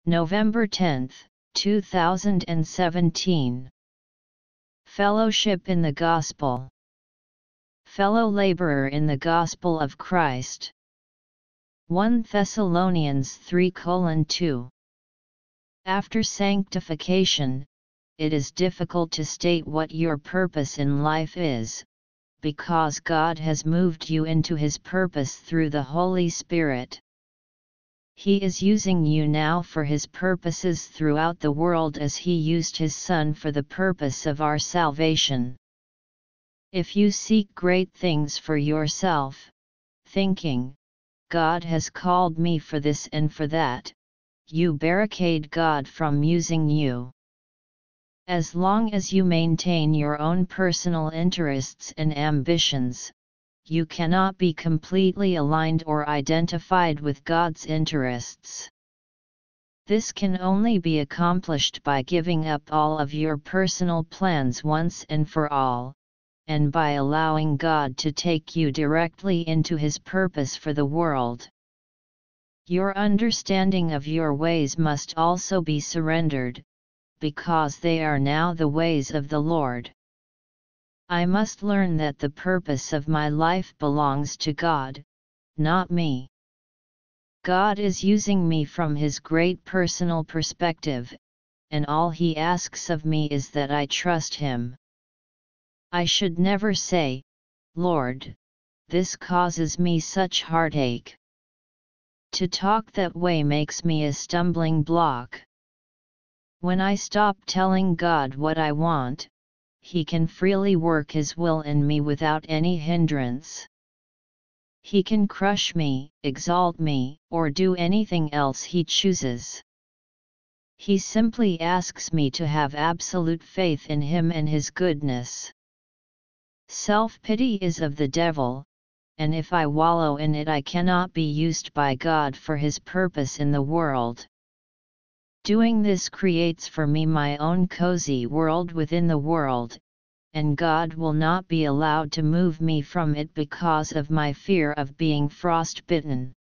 November 10, 2017. Fellowship in the Gospel. Fellow laborer in the Gospel of Christ. 1 Thessalonians 3:2. After sanctification, it is difficult to state what your purpose in life is, because God has moved you into His purpose through the Holy Spirit. He is using you now for His purposes throughout the world as He used His Son for the purpose of our salvation. If you seek great things for yourself, thinking, God has called me for this and for that, you barricade God from using you. As long as you maintain your own personal interests and ambitions, you cannot be completely aligned or identified with God's interests. This can only be accomplished by giving up all of your personal plans once and for all, and by allowing God to take you directly into His purpose for the world. Your understanding of your ways must also be surrendered, because they are now the ways of the Lord. I must learn that the purpose of my life belongs to God, not me. God is using me from His great personal perspective, and all He asks of me is that I trust Him. I should never say, Lord, this causes me such heartache. To talk that way makes me a stumbling block. When I stop telling God what I want, He can freely work His will in me without any hindrance. He can crush me, exalt me, or do anything else He chooses. He simply asks me to have absolute faith in Him and His goodness. Self-pity is of the devil, and if I wallow in it I cannot be used by God for His purpose in the world. Doing this creates for me my own cozy world within the world, and God will not be allowed to move me from it because of my fear of being frostbitten.